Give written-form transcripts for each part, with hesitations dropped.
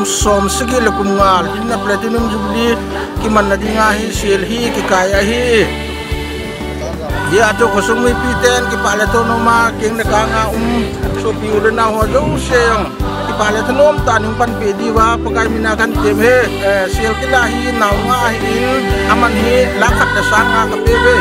som sigi lakum ngal hinna platinum jubilee ki man na dinga hi sil hi ki kaya hi ya to ko sumi piten ki pala to no ma king na kanga so piulo na ho do seng ki pala to nom taning pan pe di wa pakai minakan kem he sil ki la hi na nga hi aman hi lakat da sanga ka pebe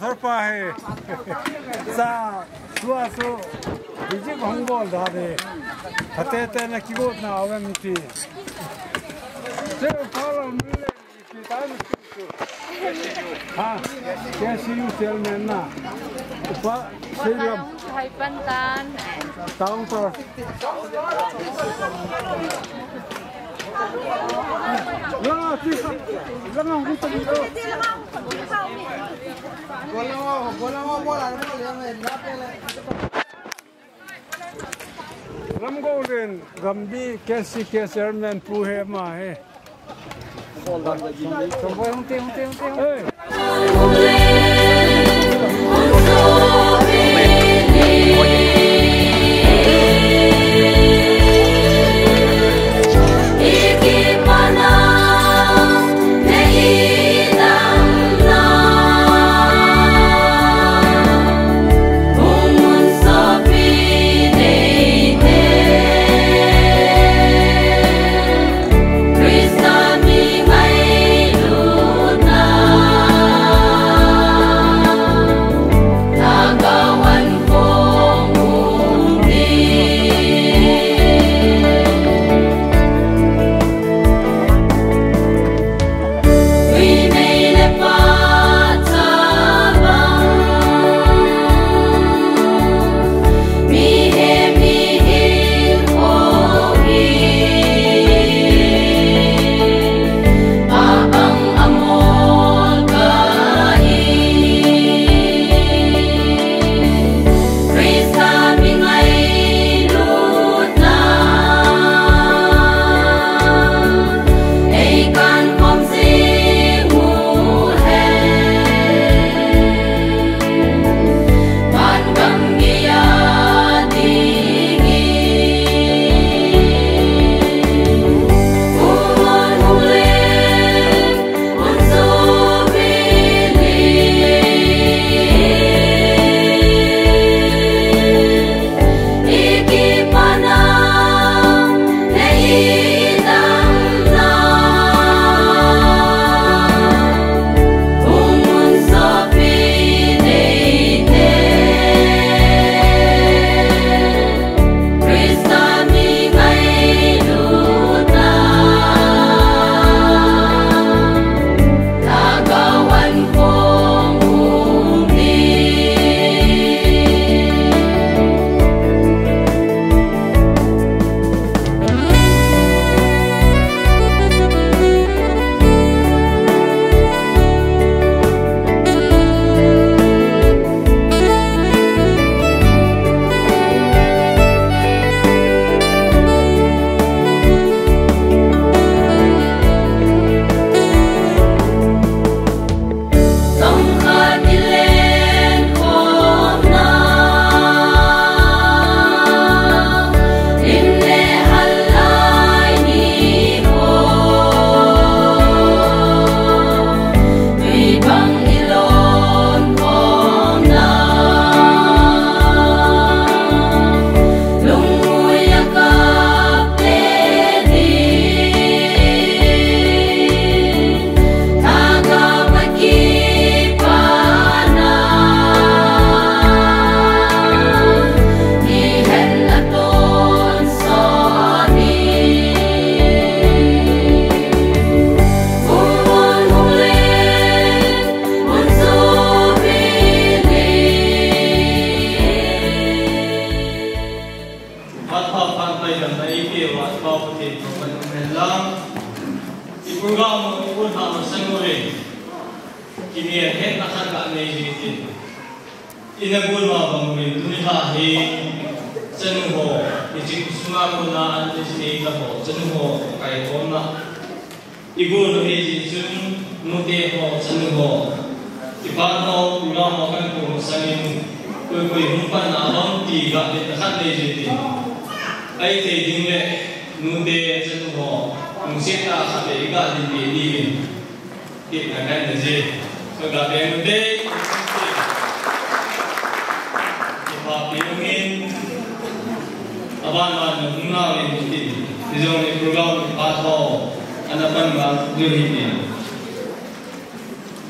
Narpahe sa suaso biji bhangol dade hatete na kigot na awemti se follow me kitan ha kesi you tell me na pa seram hai pantan taung to la ti la na hu ta Ram golden gambi kesi keserman puhe ma he.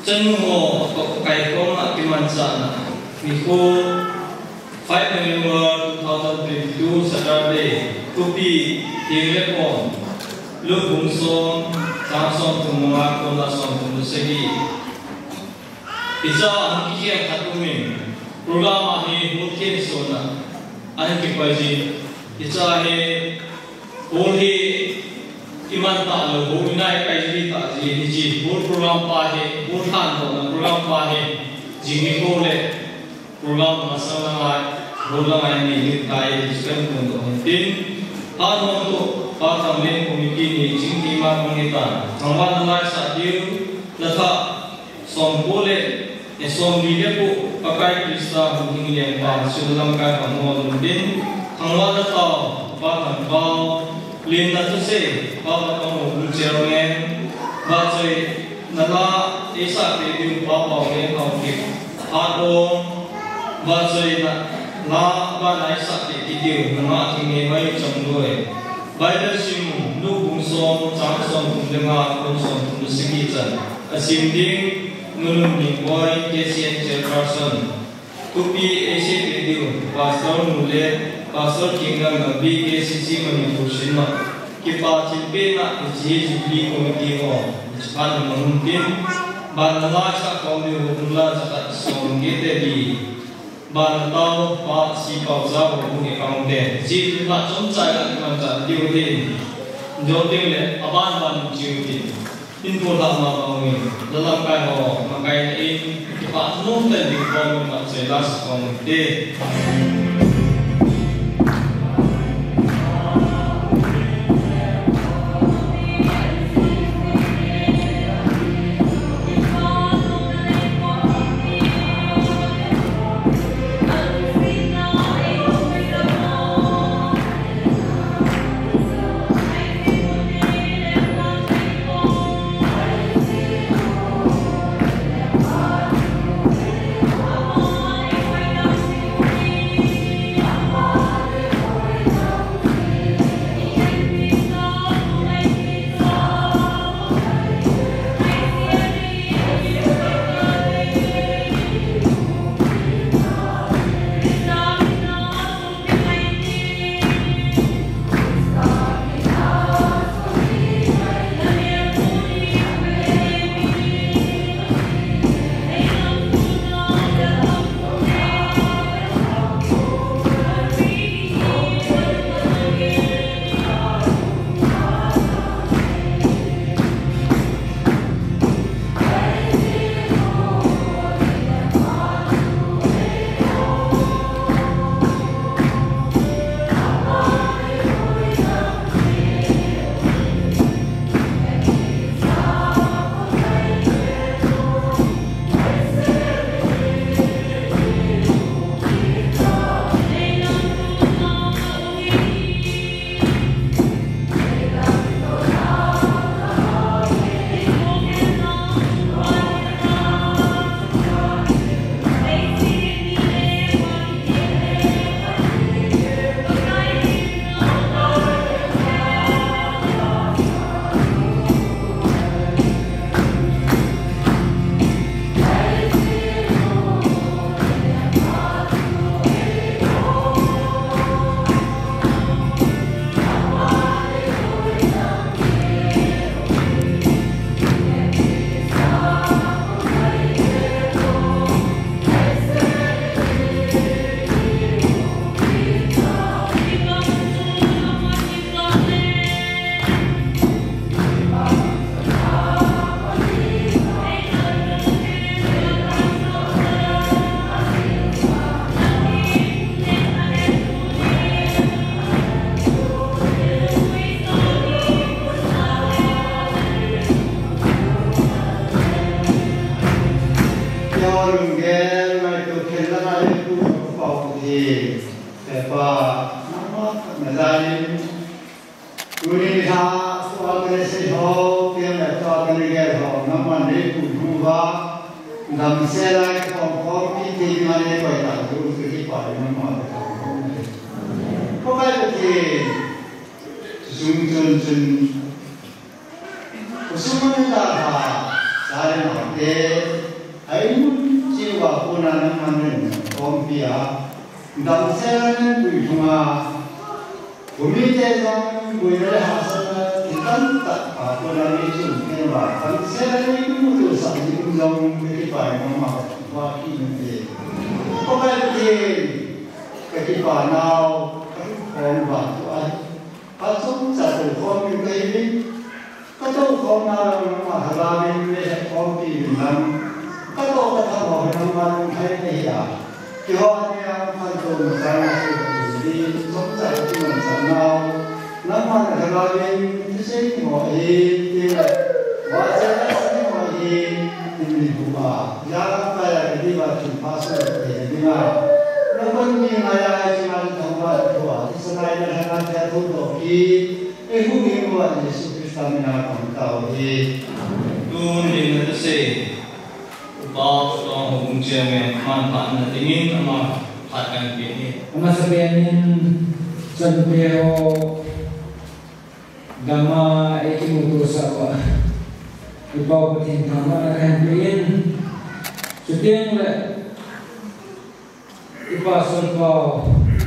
chân hồ cái công ạ cái man sana vì cô 5 November 2022 Saturday Kupi Tirekon Lu Bung Som Samsung Tumwa Kola Som Tumusegi Isa ang kikiyang katumin programa hi mungkin sona ang kipaji isa hi holi iman ta lo hoinai kai ta ji ji hol program pa hi hol than to na program pa hi jingi ko le program masala ngai hola ngai ni kai diskan ko do tin han ho to pa tham len committee ni jingi ma mangita thangwan lai sa diu la tha som ko le som ni le ko pakai krista hing yang pa sulam kai pamol din thangwan ta pa tham ba lin na tu se pa ta mo lu chero ngen ba chei na la isa pe din pa pa ngen ha ki ha do ba chei na la ba nai sa te ki diu na ma ki nge mai cham doi bai da sim nu bung som chang som tum le ma kon som tum se ki chan asim ding nunun ni boy KCN chairperson Kupi Asia Video Pastor Mule Pastor Kingdom BKCC Manipur Shinma Kipa Chimpe na Ji Jubilee Committee ho Japan Mungkin Banala sa Kaumi Hukula Jakat Songgete di Banatau Pa Si Pauza Hukung Kaunde Ji Jumla Chomcai la Kimanca Diuhin Joting le Aban Ban Jiuhin Info lama kaumi dalam kai ho makai in Kipa Nung dan di kaumi mak jelas kaunde Saya nak ayu jiwa punan manen kompia dan saya pun cuma bumi tegang boleh hasil kita tak apa lagi cuma dan saya itu tu sahaja undang kita mama wakil ni. Apa kita now orang buat pasal satu orang ini kalau orang mahalan ini orang bilang kalau kita mau orang ini ya kita yang pasal saya di somai itu macam nama mahalan ini sesuatu mau wajah semua ini buat jangan kaya kita pasal ini namun ni ayah cuma tempat tua selain dengan jatuh doki hubungi buat Yesus Stamina kontau Tuhan dengan terse, bapa orang hubungnya manfaat ingin ama akan begini. Ama sebenarnya sampai gama itu sahaja. Ibu penting kamar akan begini. Setiap mulai ibu asal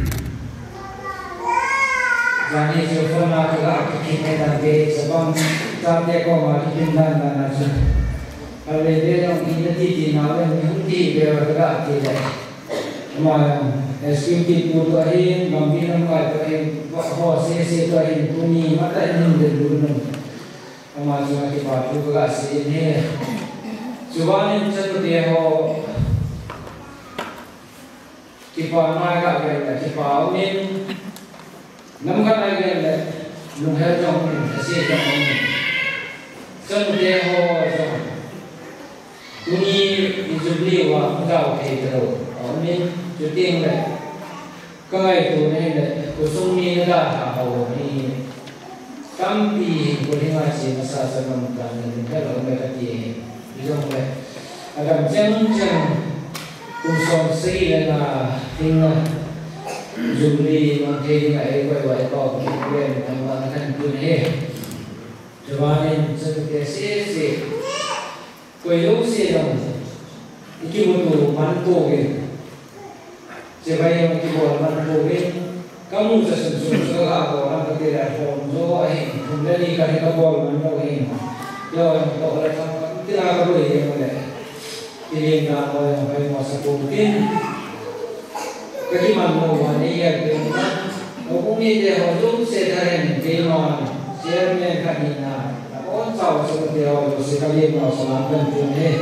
Jani Jofana kelak kita nanti sebab sampai kau mati pindah dan aja. Kalau dia orang kita di nalar mesti bergerak tidak. Cuma SQT pun tuahin, mungkin orang tuahin, hose tuahin puni mata ini dulu. Cuma cuma kita juga sini. Cuma ni macam dia ho kita maga berada kita ini. Namun lagi le, luar jauh ni, asyik jauh ni. Sampai ho jauh. Tuni dijubli wa jauh terus. Ini juting le. Kengai tu ni le, kusung ni dah tahu ni. Kampi boleh masih masa sebelum kan, kalau mereka ti, jauh le. Agak jeng kusung segi lena tinggal. Jumlah mungkin ay buat kau kemudian tambahkan dunia. Jawapan seperti kau sih dong. Iki butuh mantu ke. Siapa yang butuh mantu ke? Kamu sesuatu orang berkira form kemudian ikan kabel mantu ke. Jangan kau orang tidak perlu yang mana. Pilih nama yang paling masuk mungkin. Cái mà mùa này giờ nó cũng như thế họ giúp xe thành cái nón xe men cả đi nào có sau sự thì họ sẽ có liên họ sẽ làm gần chuyện thế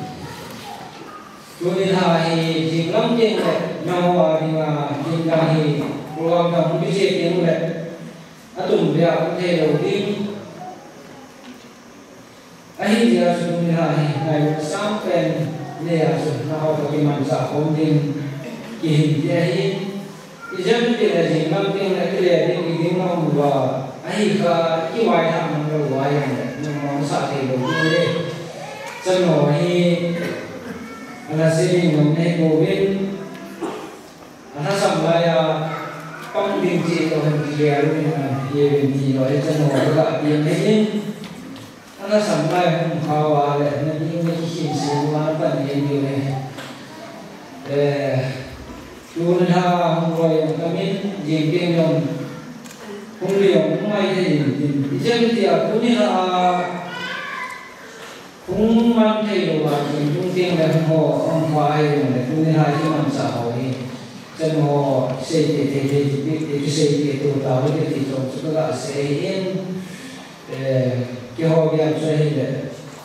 cho nên là thì lắm chuyện này nhau thì mà chuyện là thì làm đồng cái chuyện tiếng này ở tùng bèo cũng thế đầu tiên ấy giờ cho nên là ngày sáng bên này là nó có cái màn xã không tin Kini jadi, ijan kita jadi mungkin nak lihat ini kita buat, akhirnya iway ham berway yang sakit boleh. Semua ini, anak sini mengenai COVID, anak sampai pembinci Tuhan dia lupa, dia binti loh, semua juga dia ini, anak sampai kawal, nanti ini semua apa dia Tuhan yang kami jemput yang Hungriang mai thì dân thì cũng như là cũng mang thay đồ vào thì trung tiên là họ ông khoai rồi cũng như là cái mạng xã hội dân họ xây thì xây thì tổ tạo cái thị trường cho các bạn xây in cái họ làm cho hình là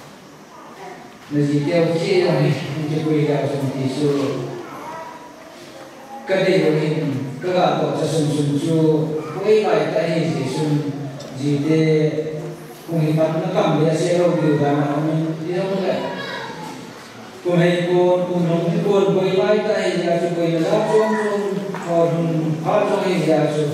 gì theo chế này cái quy định trong thị trường cái này rồi các bạn tổ chức sung chu quay lại tại hình thì sung gì để cùng hình mặt nó cầm về xe đâu điều là mình đi không vậy cùng hình cùng nông cái cuốn quay lại tại hình là chụp quay là xuống còn phát trong hình là chụp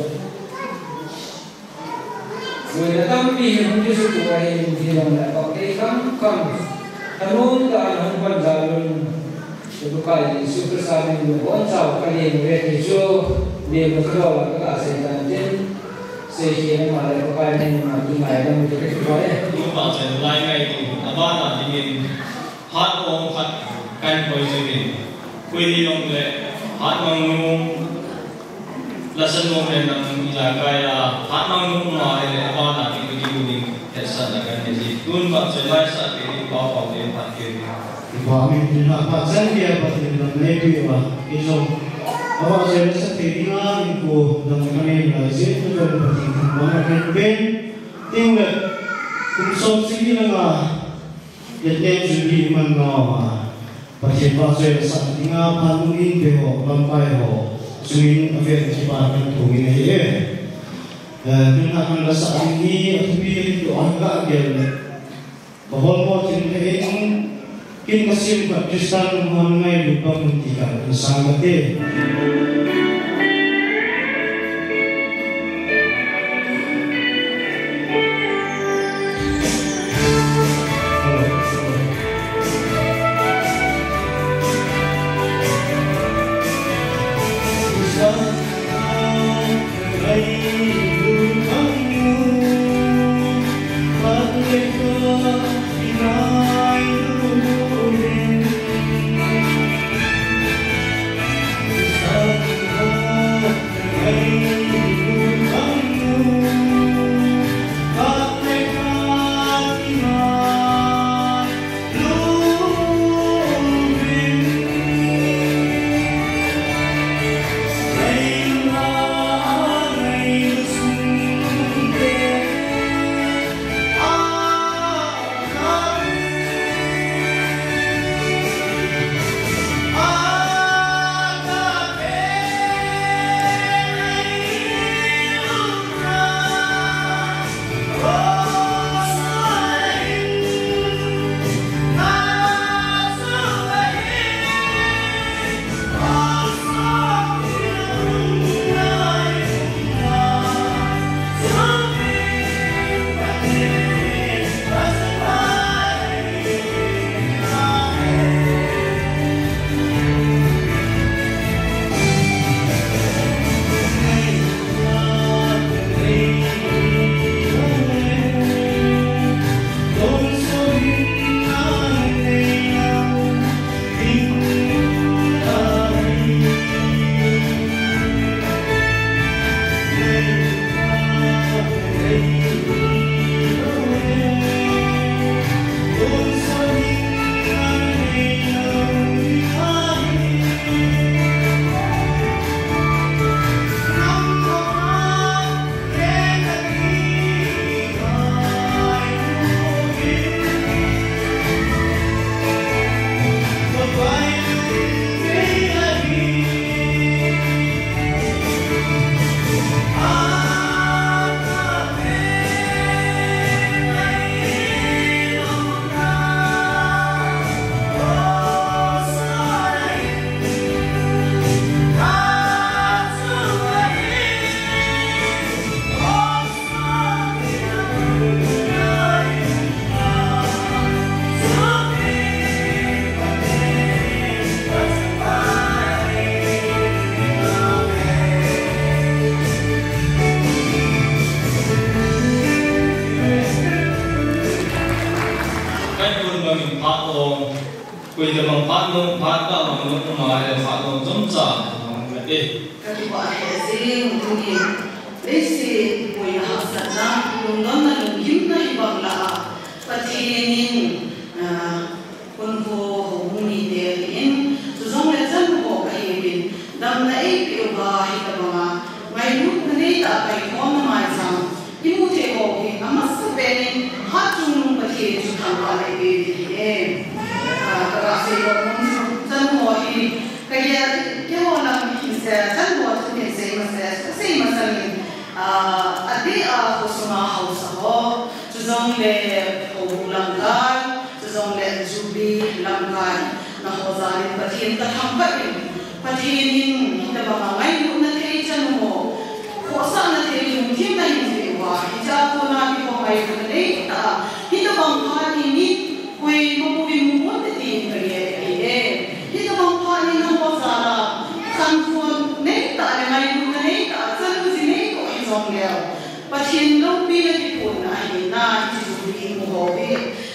rồi là tâm vì không biết sự của hình thì là có cái cắm cầm thằng luôn là không quan trọng luôn chúng cái super sao mình muốn sao cái gì về thì cho để mà khâu là các bạn sẽ làm trên xây dựng mà lại có cái này mà như này là một cái nói chúng ta sẽ lại ngay từ abana dingin hat ong hat kan poisoning kuili ong le hat mangung lasan ong le nang ilagaya hat mangung ma le abana dingin esa dagan ni tun ba selai sa ke pa pa le hat ke ba mi na pa san ke pa ni na ne pi ba iso aba se sa te dinga ni ko na mane na se tu ba pa ni ma na ke ben ting le kum so si ni na ye te ju ni man na ma pa se pa se sa dinga pa nu ni be ho lam pai ho suin ave chi pa kan tu ni ye Tuna akan rasa ini tapi itu agak gel. Bahwa cinta ini kin masih berjustan mengenai lupa mentika sangat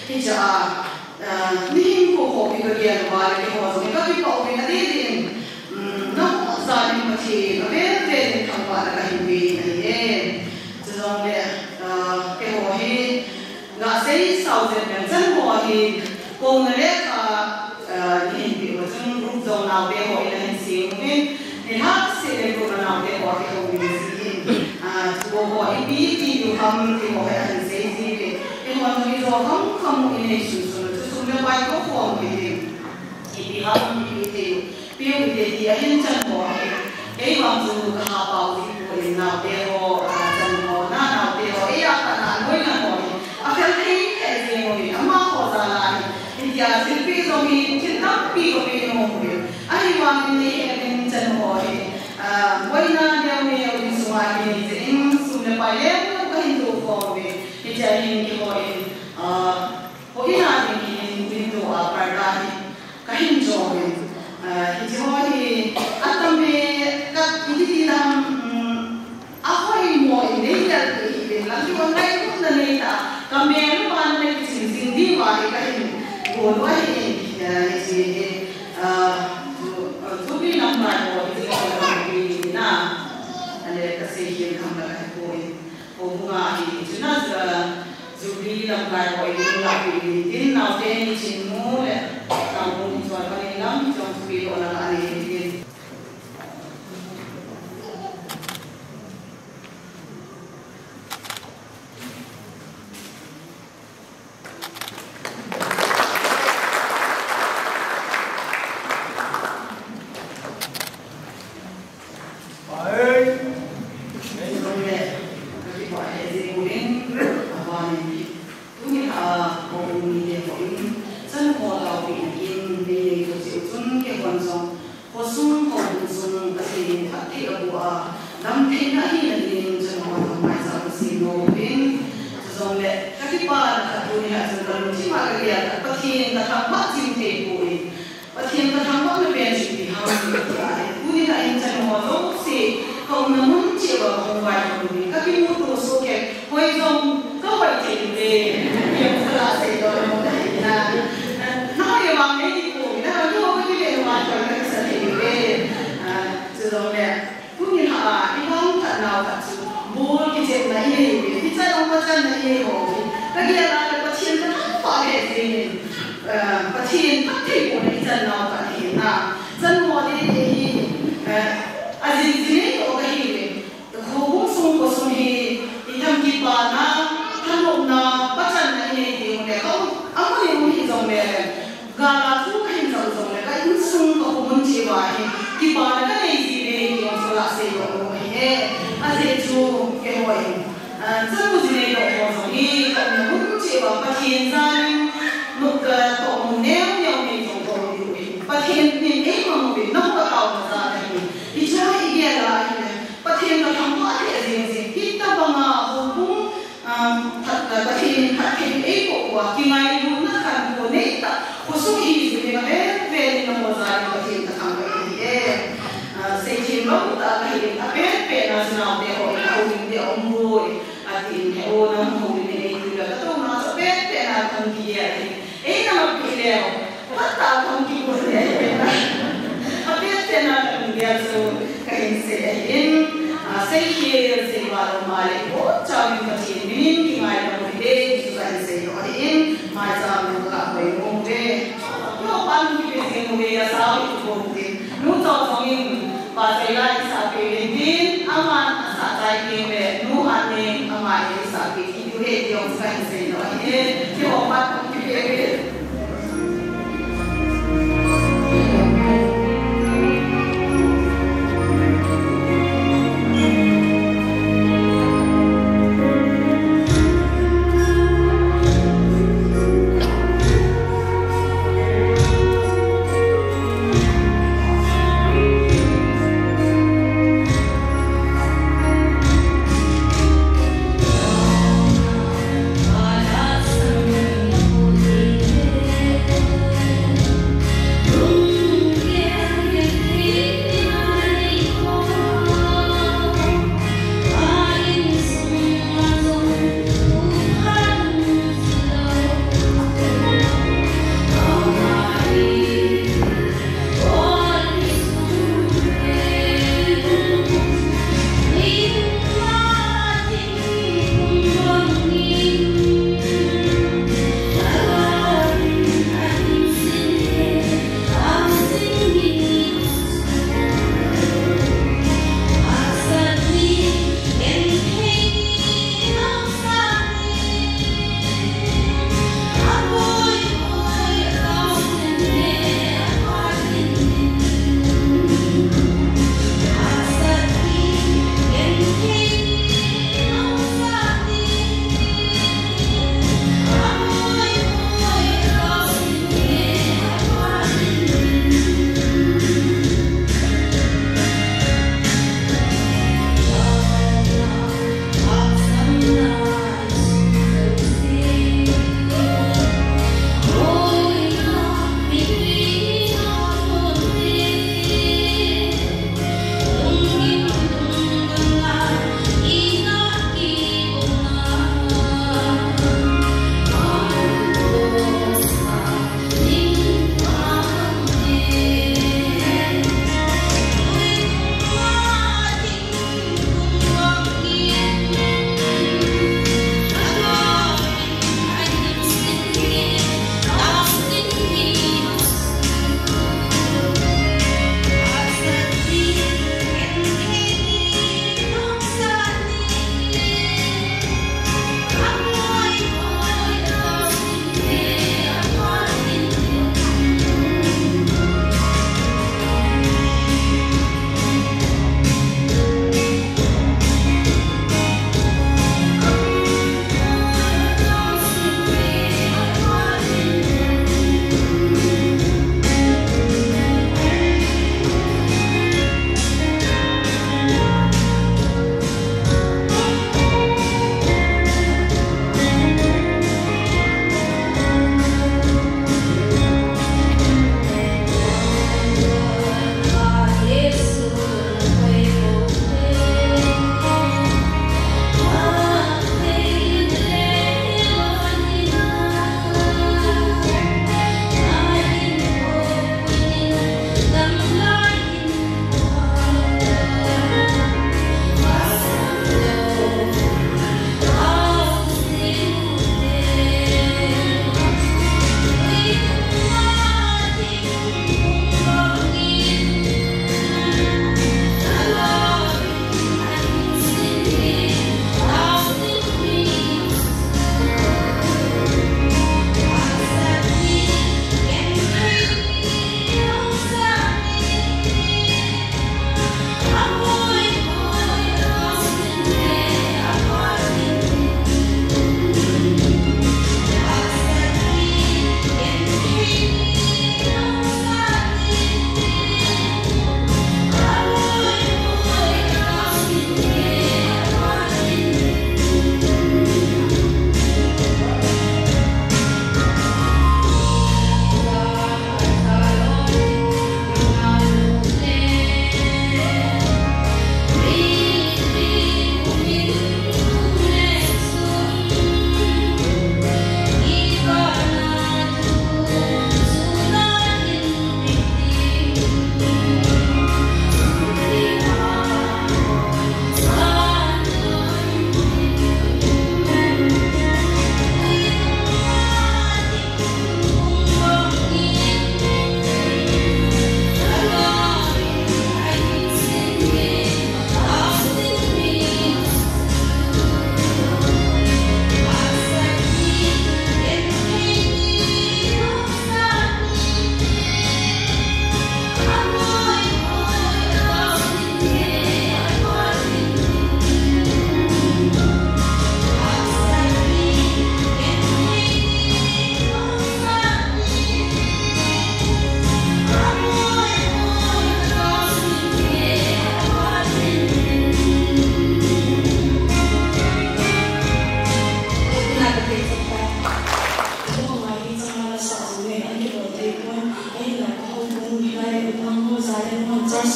thì giờ nên cô học cái cái gì mà cái họ rồi cái cái học cái gì thì nó gia đình mà thì nó về thằng bạn là cái gì này cho nên cái họ thì ngã xây sau thì chân họ thì cô người đấy hiện bị một trong lúc dòng nào để họ là hình xíu nên hát sẽ lên cô nào để họ cái không bị gì cô họ ý thì dù không thì họ phải hình xíu gì về cái họ nói rồi không in hình xíu rồi chúng ta phải có phòng cái thì không thì biểu thì hiện chân họ cái bằng dù cả bảo thì cô nào để họ chân họ nào để họ ấy là mỗi lần họ phải thấy cái gì mà họ ra lại thì silpi zomi cinta pi ko pi no mo ai wa ni en chan ho boina de me o suwa ni zin sumne pa le ko hin do ko be ni cha hin ki ho ho ina ni ni do a par da ni ka hin jo be hi jo ni atam me ka ti dam a hoi mo ni ya ti be la ki wa nai ko na nei ta ka me no ban me ki sin di wa ka hin cô nói thì giúp đi làm bài của thì là vì na anh ấy cái gì hiện không là cô mua thì chúng ta giúp đi làm bài của thì là vì tin nào tên chính mua đấy nào cũng cho cái này lắm trong khi đó là anh ấy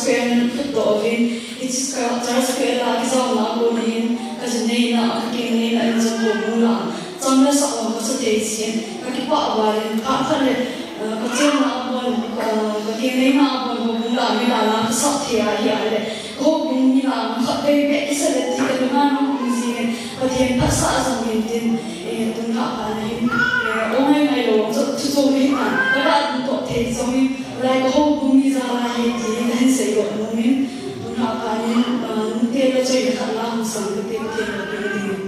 Square Footballin, it's Charles Square la Kizana Bonin, Kajanina, Akinina, and Zamula, Zamasa of Association, Kakipa Walin, Kakale, Katina Bon, Kakinina Bonula, Milana, Satia, Yale, Hoping Milan, Baby, Isabel, the man museum, but he passes on Winton, and do not him. Only I know to do him, but I do not take some. Like a whole boom is a and say, what woman, do not buy in, Taylor J. Halam, some of the building.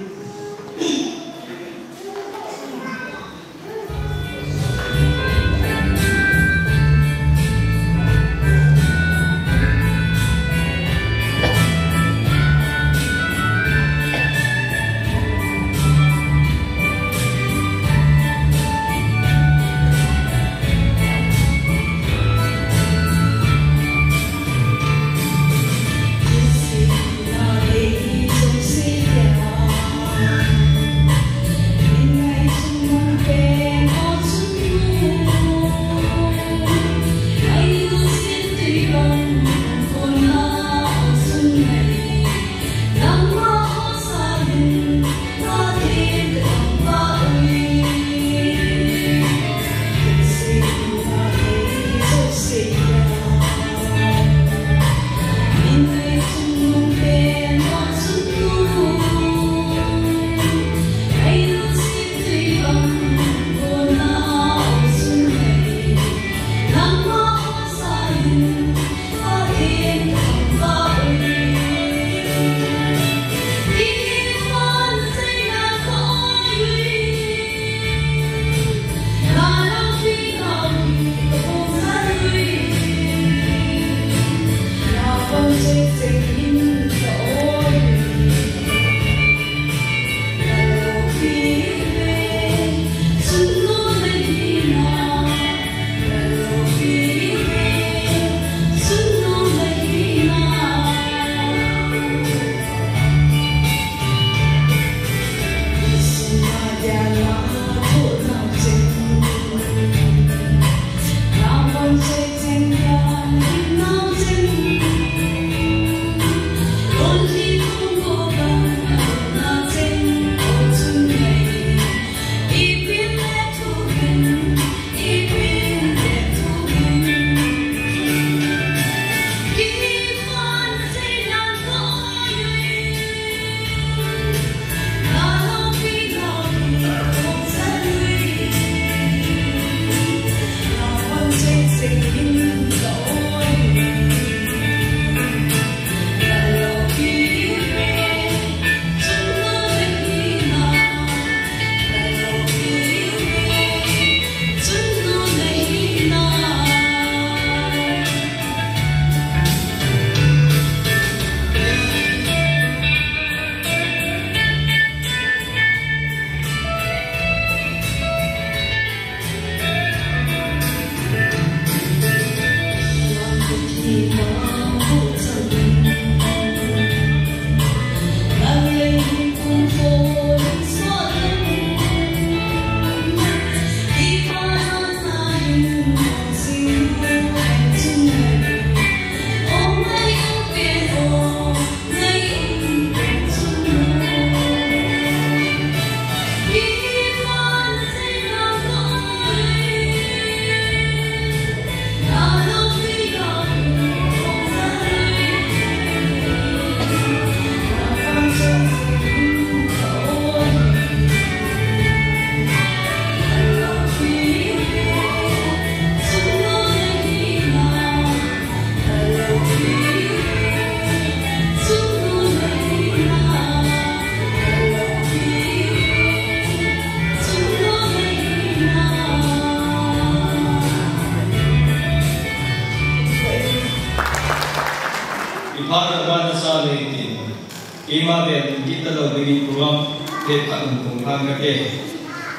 Ima ben kita lo bini program ke kan tungkang ke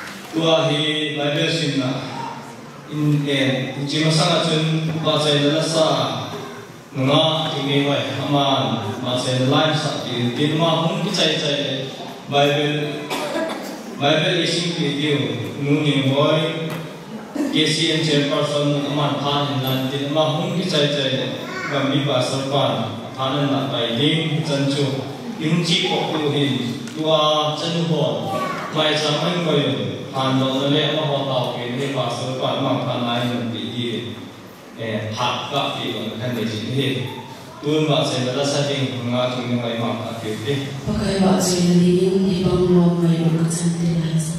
tua hi Bible sinna in jima sana chun ba sai la sa nga kimi wai aman ma sai live sa tin ma hum ki chai chai Bible ising video nu ni boy KCN chairperson aman khan lan tin ma hum ki chai chai kami pasal pan anan nak baik jancu ingci pokok hin tua cenhon mai zaman kau handal le ma hotau ke pasal pan mang kanai nanti di hak kak di kan di sini tuan mak saya rasa ting ngatung yang lain mak ke pakai mak saya ni di bang ruang mai berkecantik rasa.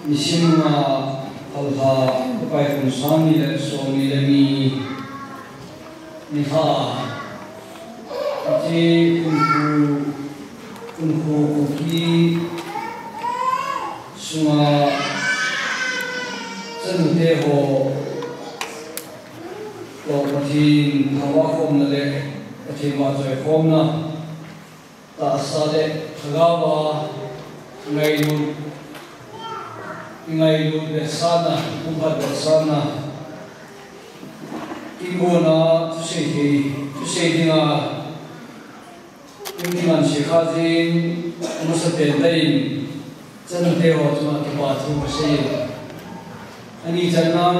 Nisimma alha pai kun sami le somi le ni ha ji kunku ki sunga chân te ho lo pathin hawa khom na le pathin ma choi khom na ta sa le thagawa ngai lu de sana kumpat de sana ingona tu se dinga man se khajin musa te dai chân te ho chuma ke ba thu se ani janam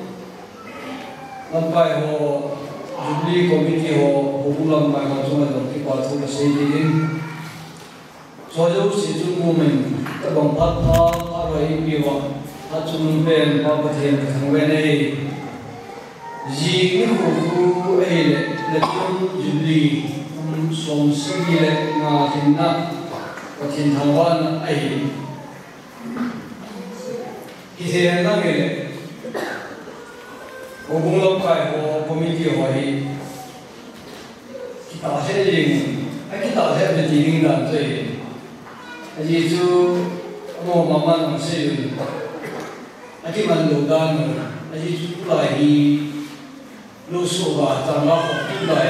lampai ho jubli committee ho bulam bai ho chuma ke ba thu se din sojo si chu moment ta bang phat tha rai biwa ha chum ben pa pathen thang we nei ji ni khu ai le chum jubli som sigi le nga thinna pathen thangwan ai ki se na ge obung lom kai ho committee ho hi ki ta se jing ai ki ta se de jing dan chei aji chu mo mama nam se yu aji man lo dan aji chu lai hi lo so ba ta ma ho tu lai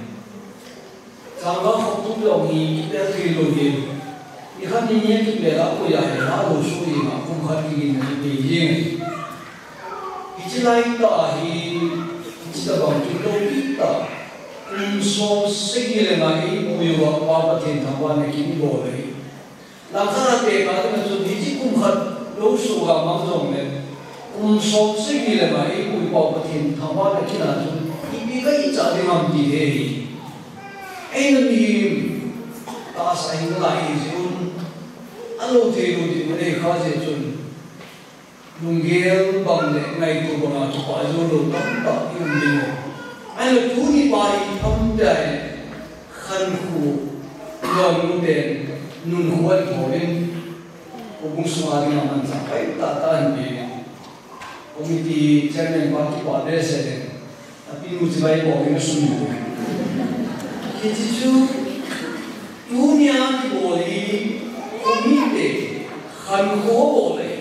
ta ma ho tu lo hi de ki lo hi i khan ni ni ki le la ko ya ha lo so hi ma kum kha ki ni de yin ki chi lai ta hi chi ta ba ki lo ki ta so se ki le ma hi mo yu wa pa pa tin ta wa ne ki ni bo le Langkah te ka tu macam hiji kum khat lo su ga mang jong le so se ki le mai ku pa pathin thawa na kina chu ibi ga I cha de ngam ti he ai na mi ta sa hin la I jun alo te lo di ne kha je chun lungel bang le ngai tu ba tu pa jo lo tam ta yum ni mo ai lo tu ni pa I tham dai khan khu lo nu den nun huan horin obung sumari naman sa kai tataan bi committee chairman ba ki ba de se de api nu jibai bo ki sumu ki chu dunia ki boli committee khan ko bole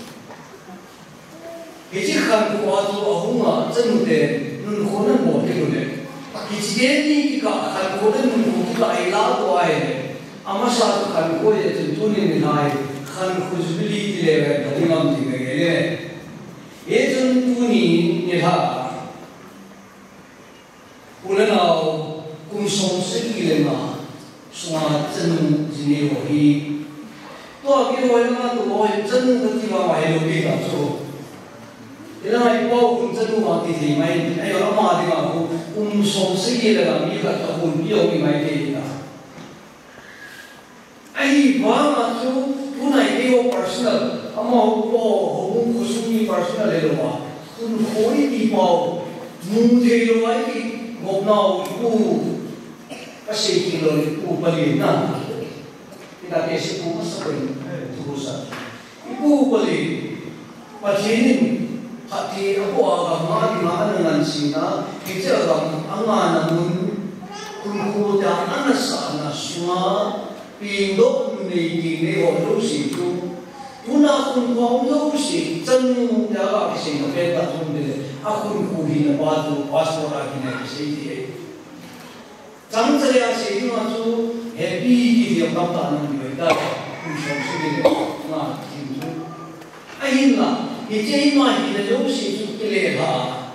ki ji khan ko azu ahunga chanu de nun honan bo ki lu de ki ji ni ki ka khan ko de nun ko ki ai la to ai Amasa kan ko ye tuntuni ni nai kan khujbili ti le ga dingam ti ge le ye tuntuni ni ha unanao kum som se ki le ma swa chen ji ni ho hi to ki ho na to ho chen ko ti ba mai lo ki ka so ila mai po kum chen ma ti ti mai ai ro ma di ma kum som se ki le ga mi ka to hu yo mi mai ti na ai ba ma chu punai ego personal amo po hong kusumi personal le lo kun hoi ti po mu de lo ai ki ngop nau ku pa se ki lo ku pa li na ita ke se ku sa ko tu sa ku pa li pa jin ha ti ko ga ma di ma nan sina ki cha ga anga na mun kun ku da ana sa na suma Pindo nei ki ne ho lo si tu una kun ko lo si chân da ga ki sin pe ta thum de a kun ku hi na ba tu passport a ki ne ki sei ti chang chale a sei tu ma chu happy ki di am ta na ni da kun so si de na ki chu ai na ye che ma hi de lo si tu ki le ha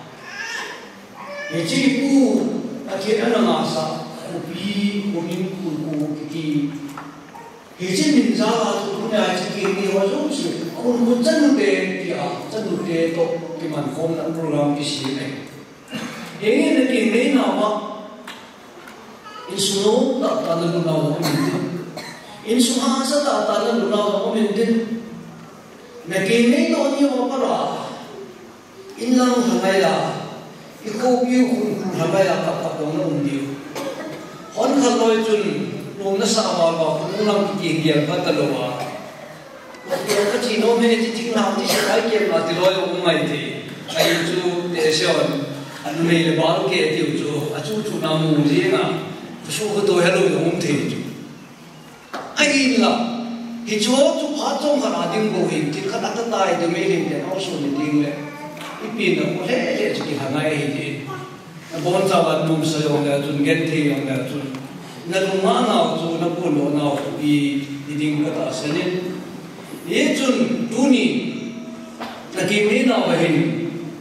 ye che pu a ki ana ma sa ku bi ku min ku ki Hiji min zala tu punya ciki ni wajib sih. Aku jangan deh to kiman kom na program isi ni. Ini nak ini nama insuno tak tahu nama mungkin. Insuhasa tak tahu nama mungkin. Nak ini to ni apa lah? Inlang hamai lah. Ikut view hamai lah tak tahu nama mungkin. Hon kalau itu Nung nasa ama ba kung lang kikiyan pa dalawa. cái chỉ nó mình chỉ chính làm chỉ sẽ cái kiếm là thì lôi ông mày thì ai chú để xem anh mình là bảo cái tiêu chú à chú nam mùng gì mà chú cái tôi hello ông thì chú ai là thì chú phát trong khả năng tiếng bộ hình thì khả năng cái tai từ mấy hình để nó xuống tiếng lên ít pin nó có thể chỉ hàng ngày thì bon sao bạn nôm sợi ông là chú get thì ông là chú na lung ma nào chú na buồn lo nào đi tiếng cái ta sẽ nên ye chun tuni na kim ni nào hình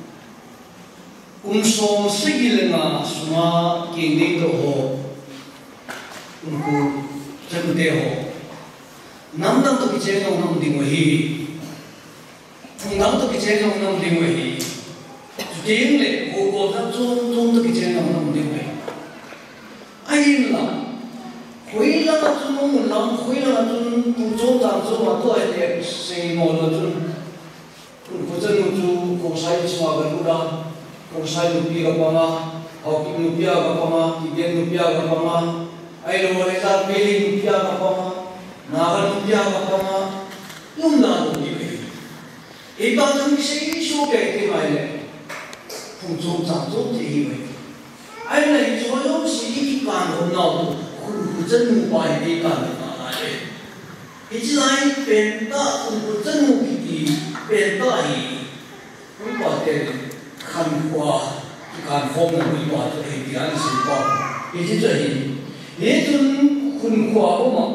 som sigilenga suma kingding do ho unku chakute ho namdang to kiche no nam ding hi nam to kiche no nam ding hi ding le ko ta chon to kiche no nam ding hi ai la khoi la ta chun mo lam khoi la chun tu chon ta chon ma to ai se mo lo chun ko chen chu ko sai chwa ga lu da ko sai lu pi ga pa ma au ki lu pi ga pa ma ki gen lu pi ga pa ma ai lo le ta pe lu pi ga pa ma na ga lu pi ga pa ma lum na lu pi e ba chung se shu ke ke mai le fu chu cha chu ti mai ai le chu yo si ki kan ho na tu ku chen mu pa e kan na na le e ji lai pen ta ku chen mu ki ti pen ta hi ku pa te khăn qua càng phong là bị bỏ cho hình ảnh sinh qua ý chí cho hình ý chung khun qua của mà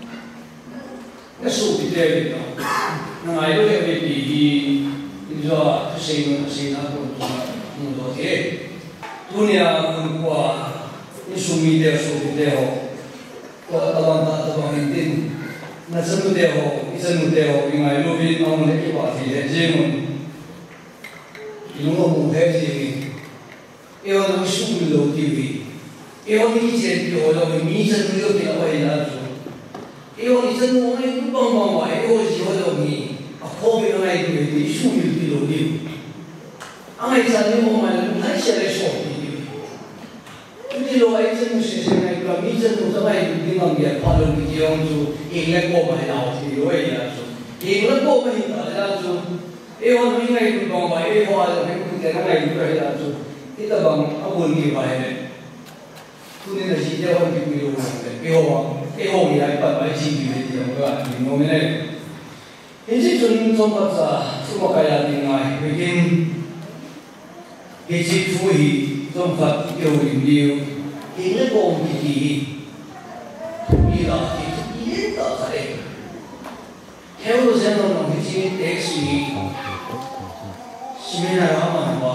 nó số bị đè đi đó ngày đó là bị do sinh nó cũng không được thế dunia khun qua ini sumi dia số bị đè họ có tabang hintin nó sân đè họ sân đè họ ngày đó bị ông lấy cái bảo thì dễ mà yung mo he ji eo no shu lo ti vi eo ni je pi ho lo mi chen lo ti la wai la zu eo ni chen mo ai ku bang bang wa eo ji ho lo ni a ko bi ngai tu ni shu ni ti lo ni ai sa ni mo ma la nai se le so ni lo ai chen mo se se ngai ka mi chen mo sa mai ni mang ya pa lo ni ji ong zu e le ko ma la ti lo ai la zu e le ko ma ni la zu e ho ni ngai ku bang ba e ho ala ni ku te na ngai ku ai la zu ti ta bang a bun ni ba he tu ni na ji te ho ki ku yo e ho ni ai pa ba ji ki ni ti ga ni no me ne e ji chun chon pa sa su ma ka ya ni ngai begin e ji tu hi chon pa yo ri ni e le ko ki ti ni la ki ni ta sa e theo lo sen no no ki ji te si Simena Rama wa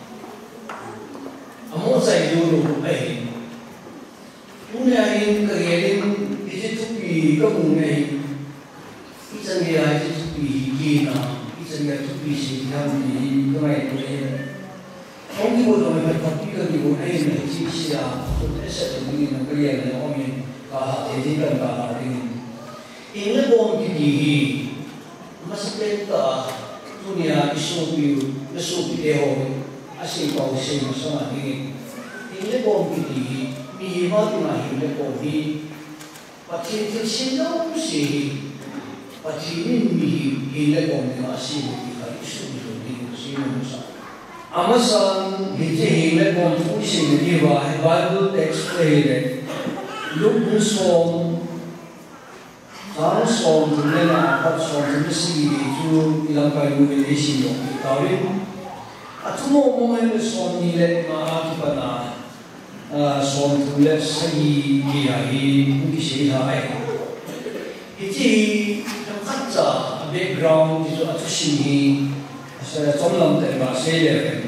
amo sai dulu ai punya in kegelin isi tupi kamu nei isan dia isi tupi gina isan dia tupi si kami kemai tu ni orang tu boleh berpikir kali boleh ni sia tu esa tu ni nak kerja ni orang ni kah jadi kan kah ini ini bom kiri masih peta dunia isu deho asyik kau sih sama ini ini bom kiri ni mati nahi ini bom ni pasti tersinar sih pasti ini bom ni asyik kita isu ni sih masa amasan hiji ini bom tu sih ni Bible text ni Luke som Karena som ni na apa som ni sih itu ilang kayu ni sih dong. Tapi, atu mo ni som ni le ma kita na som tu le sih dia hi mungkin sih hai. Ini kaca background itu atu sini saya jomlam terima saya.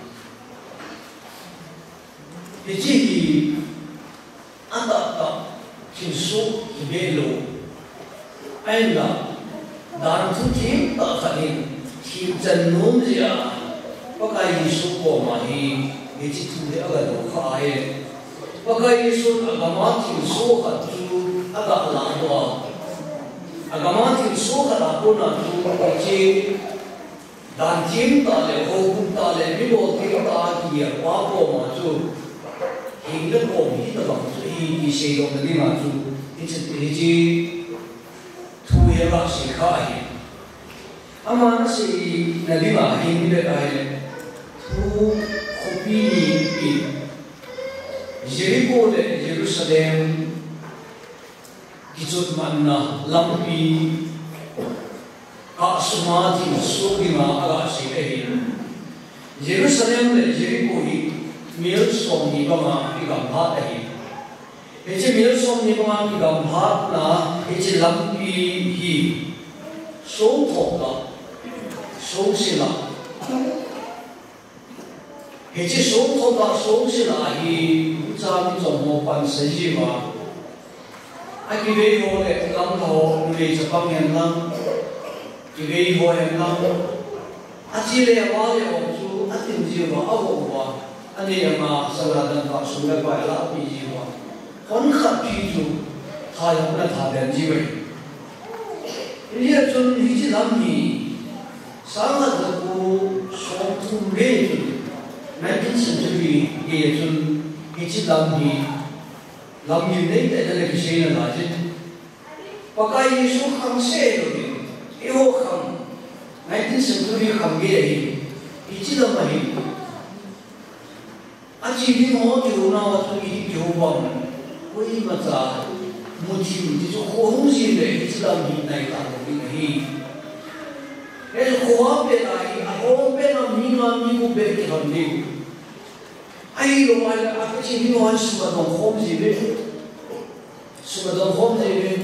Ini anda kisah belo. Aina dan tu tim tak kali tim jenum dia pakai isu mahi itu tu dia agak dokai pakai isu agama tim so tu agak lama agama tim so kalau pun tu pakai dan tim tak le hukum tak le bilo tim tak dia apa maju hingga komi tak tu ini sedang ni maju itu tu yang si kai, ama si nalima hindi dahil tu kopi ni Jericho de Jerusalem kijut manna lampi asumati sugima agasi Jerusalem de Jericho hi mil som ni bama igam bhat Eche mil som ni bama igam bhat na eche lampi hi so thok la so sila Eche so thok la so sila hi cha mi som mo pan se ji ma ai ki ve ho le lam ho le cha pang yan lam ki ve ho yan lam a chi le wa le o chu a tin ji wa a wo wa ani ma sa ra dan ka su le ba la pi ji wa kon khat pi chu tha ya na tha den ji we Ia chun hiji lamni sangat aku suatu rei 19th century ia chun hiji lamni nei tak ada kisah lagi pakai Yesus kham se lagi eo kham 19th century kham ge hiji lamni aji ni mo tu na wa tu hiji Jehovah koi mata muji tu khong si le Islam ni nai ta ko ni e ko be lai a ko be na mi ku be ki han ni ai lo mai a ka chi ni ho su ma dong khom si le su ma dong khom si le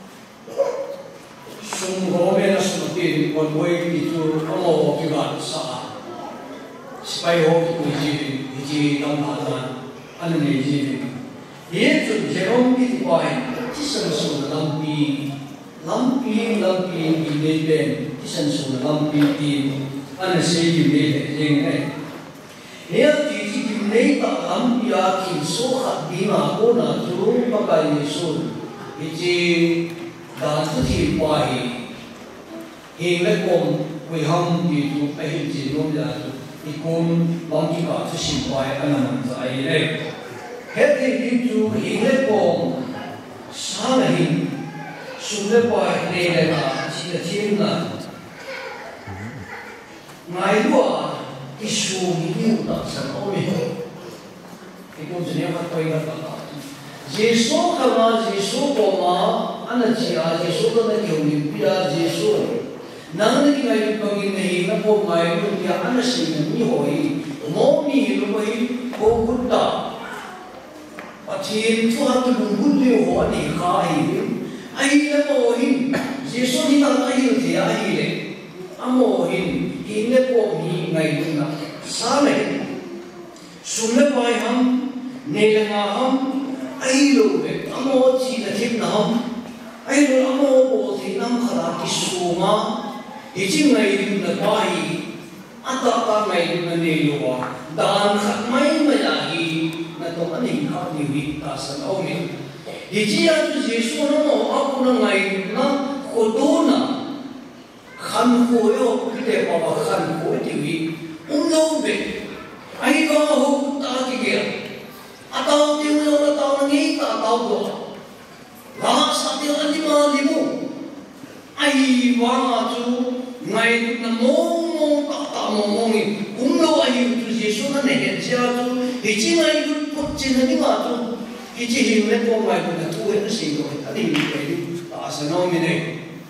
sum ho be na su ti kon wei ki tu a mo ki ba sa spai ho ki ji dam ha dan an ne ji ye tu jerong ki pai Tisan su lampi ini ben tisan su lampi in ana se yu ne jeng ne he ti nei ta lampi a kin so khat di ma ko na chu pa ka Yesu ji da tu ti pai he le kom we ham di tu pa hi ji no ya ti kom lampi ka tu sin pai ana man za ai le he ti tu he le kom Sanahin sudah buat nilai sila cina, ngai dua isu ini udah sanomi, itu jenis apa yang kata. Yesus kalau Yesus koma, anak cia Yesus kalau kehuni dia Yesus, nang nanti ngai panggil ni, napo ngai tu dia anak sini ni hoi, mau ni hoi, kau kuda. Atin Tuhan tu mengundi orang ni kahir, ayat mohin, Yesus ni tak kahir dia ahir, amohin, ini komi ngai tuna, sama, sunnah bayam, nelengaham, ayat amo cina cina ham, ayat amo boleh nam kharak kisuma, hiji ngai tuna bayi, atau ngai tuna nelua, dan khatmai mayahi. Nato ani ka ni wi ta san o mi hiji ya tu Yesu no aku na ngai na khodona khan ko yo kite pa ba khan ko ti wi no be ai ka ho ta ki ge atau ti ulo na ta ngi ta ta do la sa ti ani ma li mu ai wa ma tu ngai na mo ta mo ngi no ai tu Yesu na ne ja tu hiji ngai tu Cina ni matu, hiji himme ko mai ko tu en si ko ani ni ko ni asano mi ne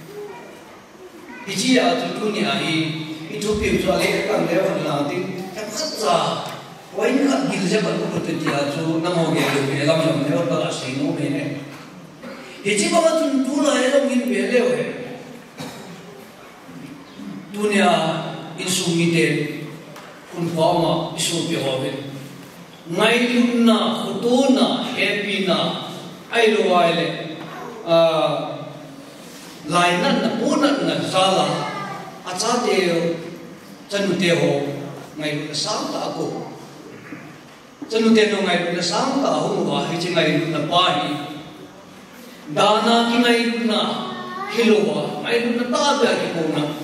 hiji ya tu ni ai itu pi tu ale kan le wa la ti ka khatsa wa ni khat gil je ba ko tu dia tu na mo ge le la ma ne wa ba si no me ne hiji ba tu tu la ya ngin be le we dunia isu mi de kun pa ma isu pi ho be ngai lunna khutuna happy na ai lo wale lainan na punan na sala acha de chanu te ho ngai lu sang ta ko chanu te no ngai lu sang ta ho wa hi ngai lu na pa hi dana ki ngai lu na hilo wa ngai lu na ta ba ki ko na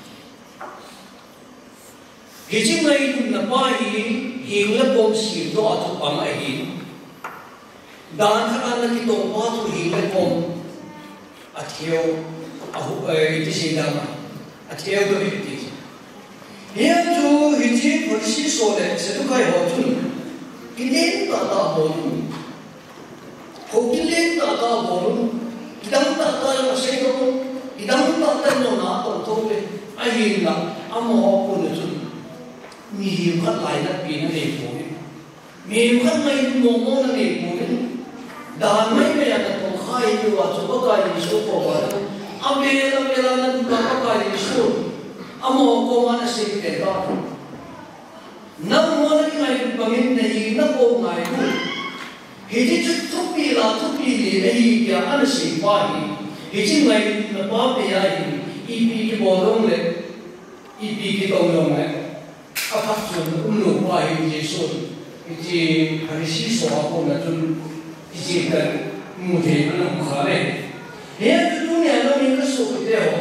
hi ngai lu na pa hi hingla bom si do atu pang ai dan khan ki to pa tu hingla bom athio ahu ti si da theo tôi biết gì hiện chú hiện chỉ một sĩ số này sẽ được khai hội chung cái đến ta bốn không cái đến ta bốn đóng ta là sẽ không cái đóng ta nó nào tổng thống đấy ai hiện là ông họ cũng là chung nhiều khát lại là bị nó đẹp rồi nhiều khát này mồm nó đẹp rồi đàn mấy bây giờ là còn khai như vậy cho các cái số của bạn ông bây giờ là các cái số ông họ có mà nó sẽ cái đó năm mà cái này bằng cái này nó có ngày luôn thì chỉ thúc bị gì đấy thì anh sẽ phải thì chỉ ngày nó bảo bây giờ thì cái bộ đông này cái đầu đông này phát triển nó qua cái số cái hành sĩ số của nó chung cái cái mục tiêu nó khó đấy hiện cái dunia nó mình có số cái đó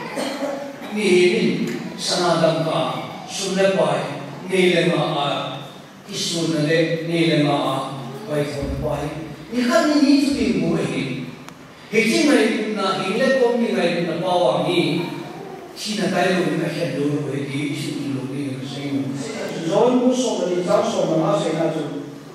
ni sanadam ka sunne pai ni le ma a isun le ni le ma a pai thon pai ni khan ni chu ti mu he chi mai na hi le ko mi mai na pa wa ni chi na kai lo na khen lo he di chu lo ni na sing zon mu so le ta so ma se na chu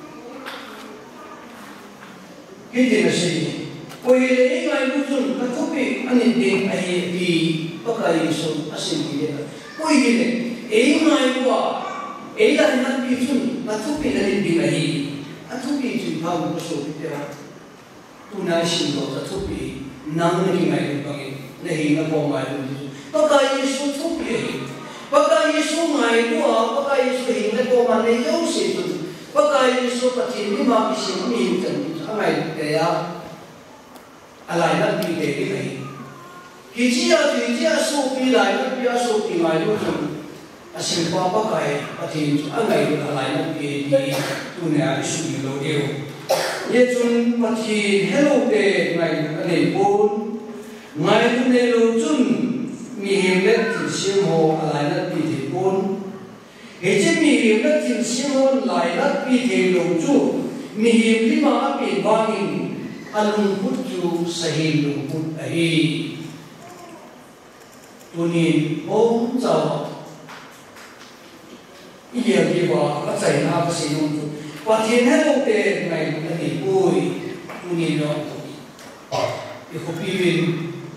ki ti na se oi le ngai lu chun ka thu pi an din ai di pakai so asin dia koi gile ei mai wa ei la na pi chun na thu pi la din mai a thu pi chun pa mu so pi te tu na shin do ta thu pi nang ni mai ko ngi ne hi na po mai lu pakai so thu pi pakai so mai wa pakai so hi na ko ma ne yo se tu pakai so pa ti ni ma pi sin mi tan ai te ya alai na pi te ni mai khi chia số pi lại nó pi số pi mai luôn rồi asin pa pa kai atin ang ngày luôn lại nó pi đi tu nè đi suy lo yêu ye chun mà thì hello de ngày này bốn ngày tu nè lo chun mi hiểm đất thì siêu hồ lại nó pi thì bốn he chỉ mi hiểm đất thì siêu hồ lại nó pi thì lo chu mi hiểm đi mà pi bangin alung put chu sahi lung put ai tunin ôm chào ý gì vào các giải na các sử dụng và thiên hết đâu để ngày là để bồi tunin đó thì không bị viên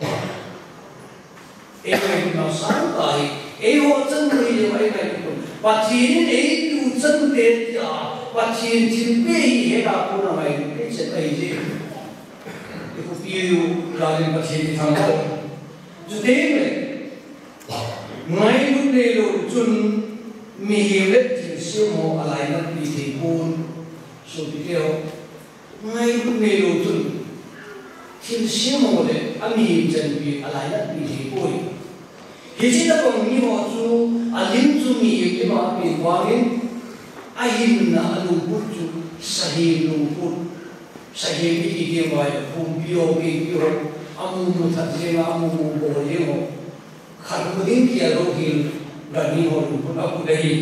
em ngày nó sáng tại em họ chân người như vậy này và thiên ấy đủ chân tiền cả và thiên thiên bê hết cả cô nào này cái chuyện này gì thì không bị là nên và thiên thằng đó dù thế này ngay lúc này lo chun mi hiểm đất thì siêu mô alai nát bị thì buồn số bị theo ngay lúc này lo chun thì siêu mô đấy anh hiểm chân bị alai nát bị thì buồn khi chỉ là còn như họ chu alim chu mi hiểm mà bị quăng ai hiểm na alung bút chu sahi lung bút sahi bị thì kia vậy không bio amu mu thật gì amu mu bồ gì họ khăn có đến kia đâu thì gần như họ cũng đã có đây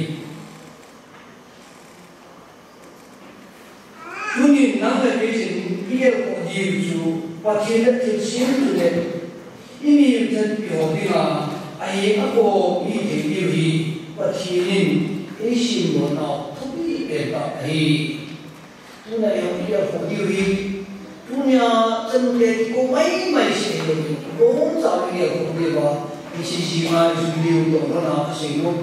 cho nên nắng là cái gì kia có nhiều chú và thiên đất thiên sinh từ đấy ý niệm chân bị họ đi là ai có ý thấy điều gì và thiên nhiên cái sinh hoạt nào thúc đi để tạo thì chúng này họ đi có điều gì chúng nhà chân cái có mấy sinh được bốn sáu điều có điều gì chỉ mà điều đó là sử dụng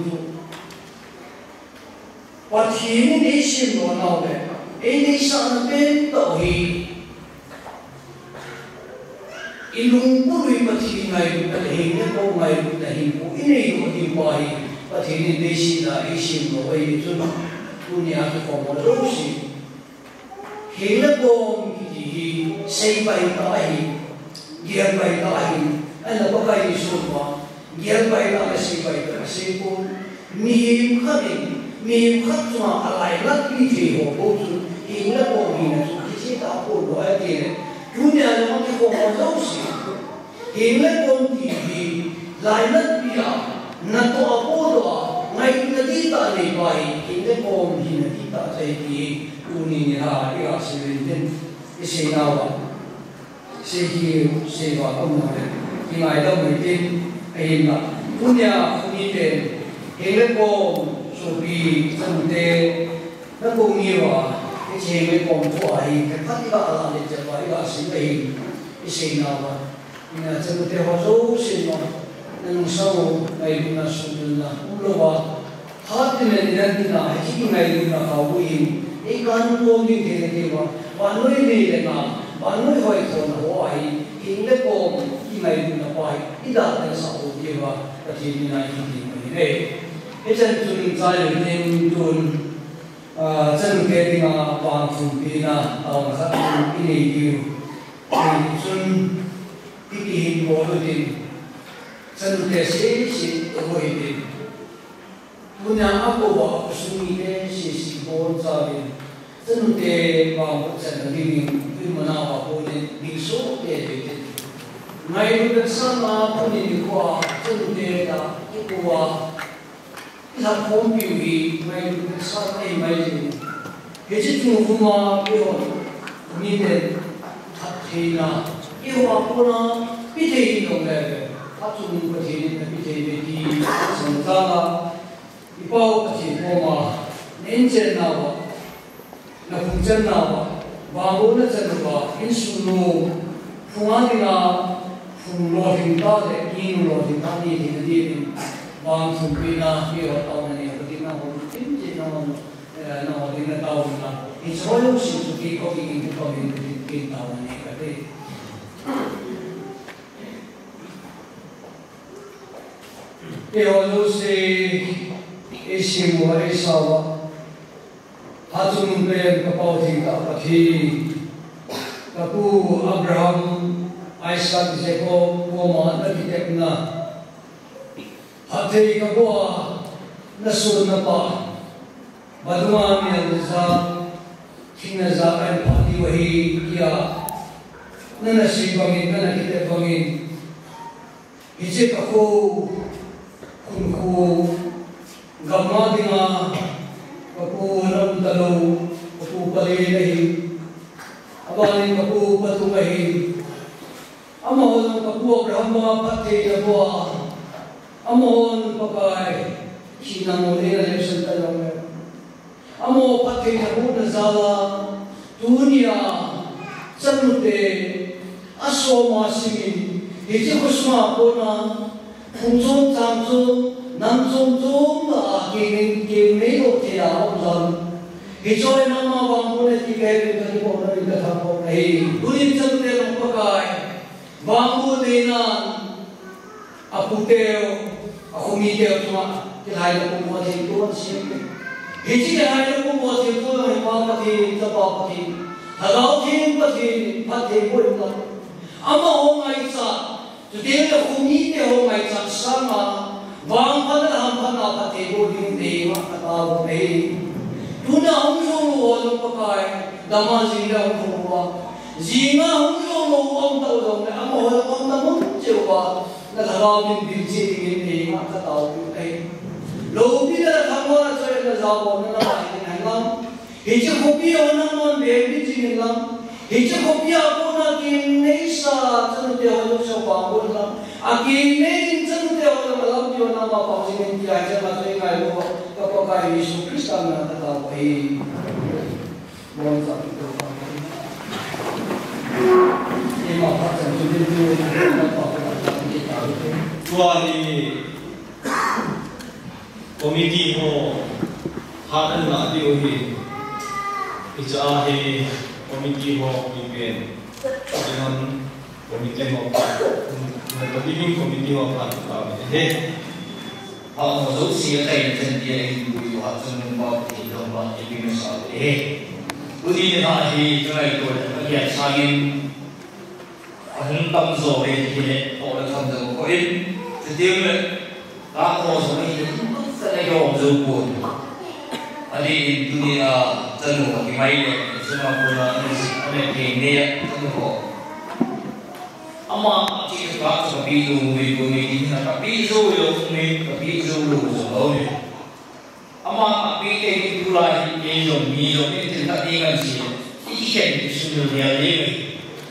và thiên nhiên sinh hoạt nào đấy ini sampai tauhid ilung puri pati ngai pati ne ko ngai pati ko ini ko di pai pati ni desi da isim no ai tu dunia ko mo rosi hela ko ki sei pai tai gier pai tai ala ko kai suma gier pai ta sei pai ta sei ko mi khat ma alai lat pi thi ho ko tu hela ko ni na chi ta ko lo ai ti ne dunia nó cái con đâu xí hiện nay con thì lại mất bây giờ nó to bố đó ngay cái đi ta đi vậy hiện nay con thì nó đi ta chạy thì dunia là cái là sự liên cái sự nào sự hiểu sự vào công nào thì ngày đâu mới tin ấy mà punya kumiten hele ko sobi samte na ko ngiwa ke cheme ko to ai ke phati ba ala le jawa ila sinai isinawa ina samte ho so sino nang so ai na sunna ulowa hatne nandina hi ngai na kawi e kan ko ni ke ke wa wanoi ni le na wanoi hoi ko na ho ai hele ko ki ngai na pai ida na sa o ke wa ati ni na hi ni ne e chen tu zai le ni tun chen ke ni ma pa fu pi na au na sa ni ni yu ni chun ti ki hin bo lo tin chen ke se si o hoi tin punya aku wa sumi ne si si bo za bin chen ke ma bo chen ni ni mana wa bo ne ni so ke de ngai lu sama pun ni ko chen ke da ku wa ila kom pi wi ngai lu sama ai mai ni he chi tu fu ma pe ho ni de tha the na e wa ko na pi the ni no le tha chu ni ko the ni pi the ni di sang ta la i pau ka chi ko ma nen chen na wa na fu chen na wa bo na chen wa in su no fu ma ni na lo hình ta để in lo hình ta đi thì cái gì bằng thùng pin na kia ở tàu này cái gì nào cũng tính gì nào thì nó tàu là in số lượng sử dụng cái có cái tàu này cái gì cái hồi lúc cái sinh hoạt cái sao hạt giống bên cái bao thì ta bắt thì cái cụ Abraham Isaac Jacob Moma na kitek na hati ka bo na sun na pa baduma mi na za thina za kan phati wahi kia na si bangin na kitek bangin ije ka ko kun ko gamma dinga ka ko ram talo ko pale nahi abani ka ko patu wahi amon kapua brahma pati abua amon pakai china mole le santalong amo pati abu nazala dunia sanute asoma simin hiji kusma pona phungchom tangchom namchom chom la ke nei lo te a omzan hijoi nama bangone ti ke ke ko na ri ka thapo nei dunia sanute long pakai Bangku dengan aku teo, aku miteo cuma kelai aku buat itu siapa? Hiji kelai aku buat itu memang pati, sebab pati. Kalau pati boleh tak? Ama orang Aisyah, jadi aku miteo orang Aisyah sama. Bang pada pati boleh ni, mak kata boleh. Tuna umur orang pakai, dalam zinga umur. Zinga hungyo lo om tau dong ne amo om na mon chewa na thagaw min bilchi ni ni ma ka tau ai lo bi da thangwa choi na zaw na na ai na ngam he che kopi ona mon be bi chi ni ngam he che kopi a na kin nei sa chan te ho so ba bo na a kin nei chan te ho na lam yo na ma pa chi ni ya cha ma te kai lo ka pa kai Yesu Krista na ta tau ai mon sa Tuani komiti ho hatan na diuhin icahe komiti ho pimpin dengan komiti ho pagiging komiti ho pagkakami ang masuk siya tayo dyan diya yung buyo at sunod mo ito ba ibinasabi Udi na hi tunay ko ya sagin ang tamso ay hile o na tamso ko in setiap le ako sa may sanay ko sa upon ali dunia tanu kimai le sama ko na ane kene tanu ko ama ti ka sa bilu mi ko mi na ka bilu yo mi ka bilu lo so ama pite tulai yeso mio ente tadingan si iken suno dia leve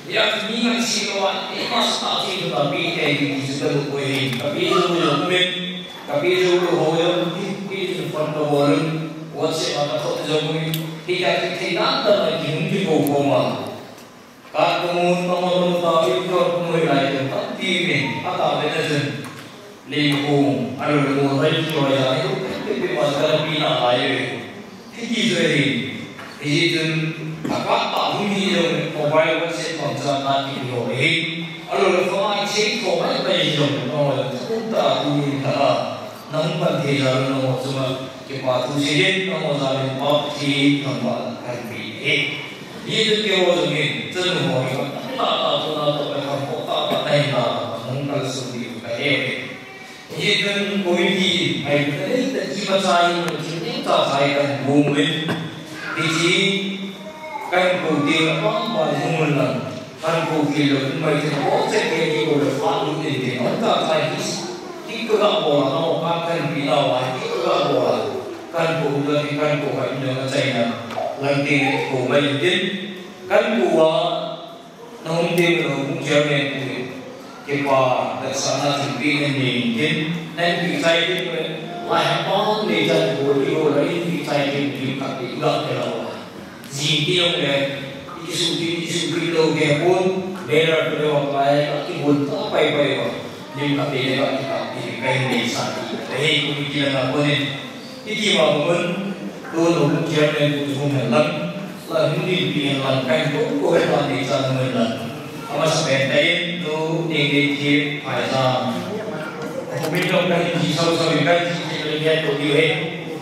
ya ni siwa mas ati to bi e di su ko e tapi yo men tapi yo ho yo ki fon do bolun what's ata to jo mi ti ka ti na ta ki hum ko ko ma ka ko mun to mo ta bi ko mo lai to ta ti me ata be na jen le ko aru mo rai ko ya ti ma ka bi na ai ti ki zo e 이제는 아까 우리의 모바일 원세 kontra 이거에 알로 포마이 체코 많이 빠지죠. 조금다 우리가 남반 대자를 넘어서면 이과 두시에 넘어가는 법티 넘어 갈비 이들 경우에 저는 뭐 이거 나도 약간 복잡하다 해나 뭔가 소리가 해 이들은 보이기 아이들 기마사이는 진짜 사이가 몸을 Di kan ko di apa ba jumlan kan ko ki lo mai se ko se ke ki ko lo fa lu de de on ta sai ki ko ga bo no ka kan bi na wa ki ko ga bo kan ko lo ki kan ko ha no sai na lang ti ko mai din kan ko wa no de lo mu je ne ke pa da sana ti bi ne ni din nan bi sai din lại có người dân của điều đấy thì phải tìm các cái luật để làm gì tiêu này đi sự kilo cái cuốn để là cái hoặc là cái cuốn nó bay bay vào nhưng các cái này thì cái này sản đấy cũng chỉ là cuốn này cái gì mà mình tôi cũng chơi nên cũng không hề lắm là những điều gì làm cái cuốn của cái đoàn để cho mình là mà sẽ đấy tôi đề nghị thì phải là không biết trong cái gì sâu cái dia tu dia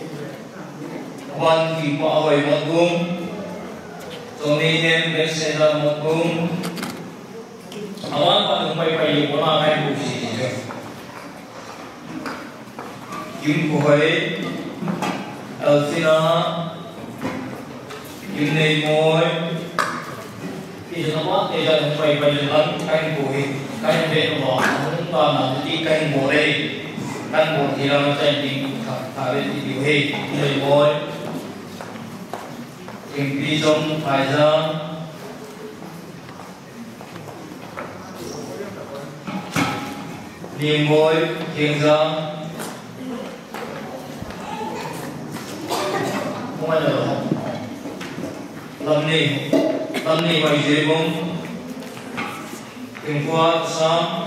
wan ki pa awai matum tominen beseda matum awan pa mai pai ko ma kai bu si yum ko hai alfina yum nei moi ki na ma te ja mai pai lan kai bu hi kai be no ma na ti kai mo re kan một thì nó sẽ đi thả bên thì điều hệ người môi tìm đi trong phải ra niềm môi thiền ra không ai được làm này phải dễ bông tìm qua sáng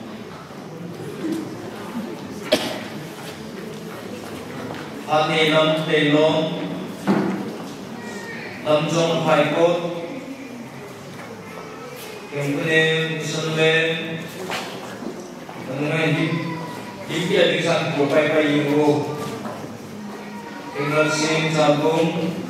hati nam telong nam jong hai kot kemune sunle ngai di dia di san ko pai pai yuro engal sing sabung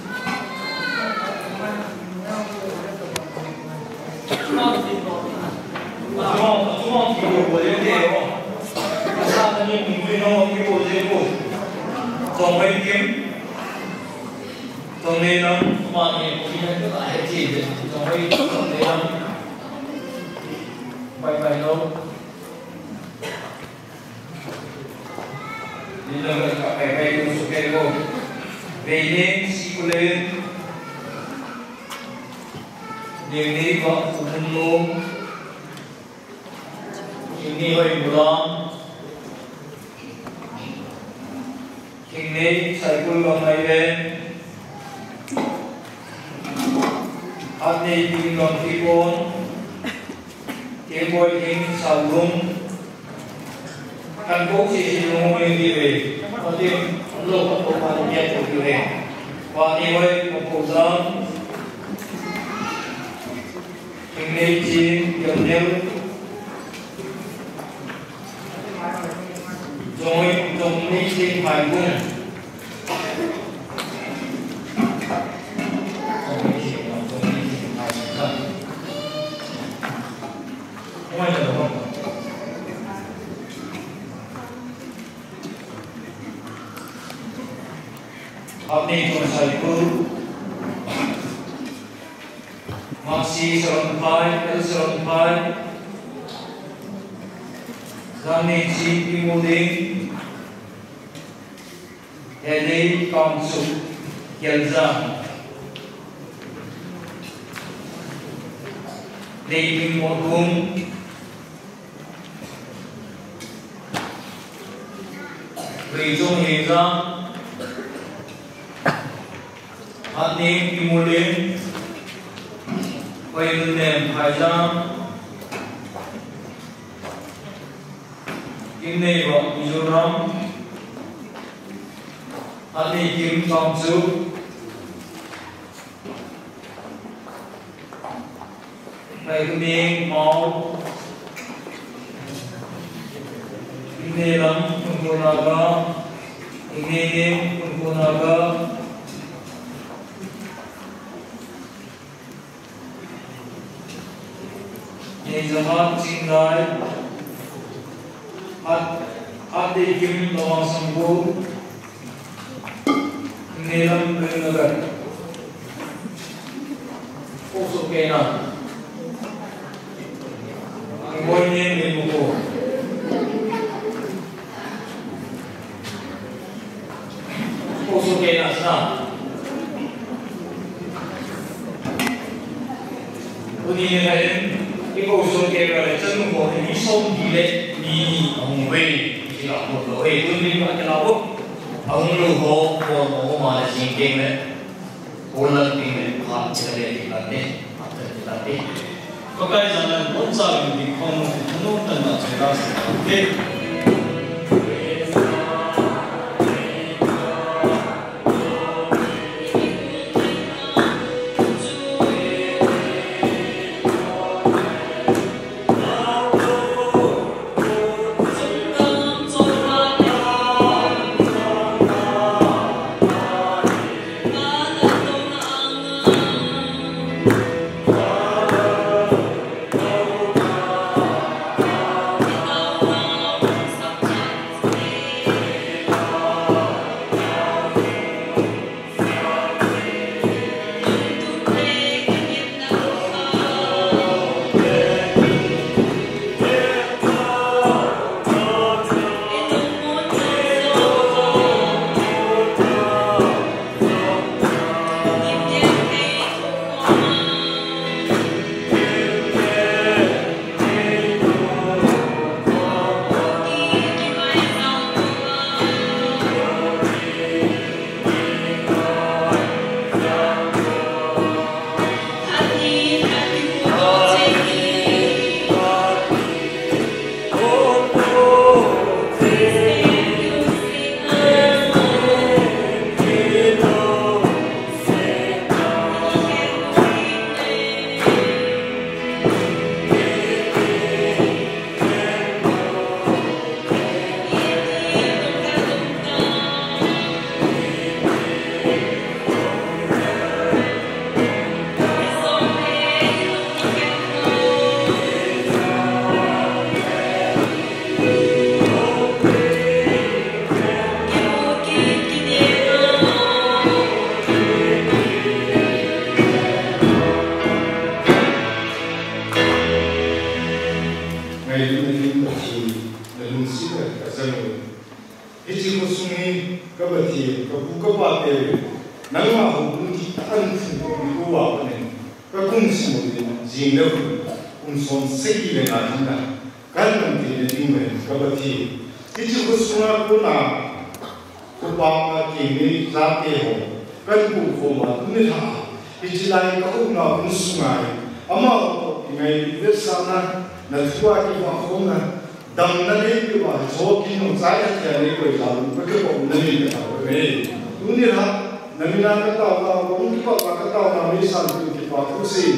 Cuma kita boleh deh, asal ni mungkin orang kita boleh trong mấy kiếm cho nên nó mà mình cũng như các bạn chỉ trong mấy trong đấy lắm bay đâu đi đâu cả bay cũng số cái cô về nên xí lên điều này có phụ huynh luôn ini hơi bulan ini saya pun lomai le, hati di lom tipon, keboi ing salung, kan bok si lomai di le, hati lo kan bok dia tu le, wani wei mukuzam, ini si yang rồi dùng đi xin phải cung không ai được không học đi còn sai cứ masih serempai Zani si Timudin Heli Kamsu Yelza Đây mình một vùng vì trong hiện ra anh em đi mua lên quay lên đèn phải ra kim này vào Mizoram anh em kim trong chú này cái miếng máu ini lắm menggunakan ini menggunakan ini zaman cintai hati kim lawan sembuh ini lắm menggunakan kosong kena ngồi lên để một cổ kosong kena sana Uni lain kosong kena chân của thì sông thì lệ đi ông về thì là một lỗi Uni mà cái nào ông lưu hồ của mà là gì keng đấy hồ lần thì mình học chơi để thì là thế có cái rằng là bốn giờ thì không tận là chúng ta sẽ ok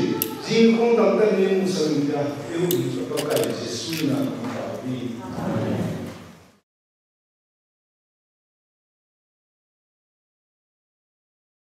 Jin kong dam dan ni musa ni dia, ibu itu kau kaya Yesus na kau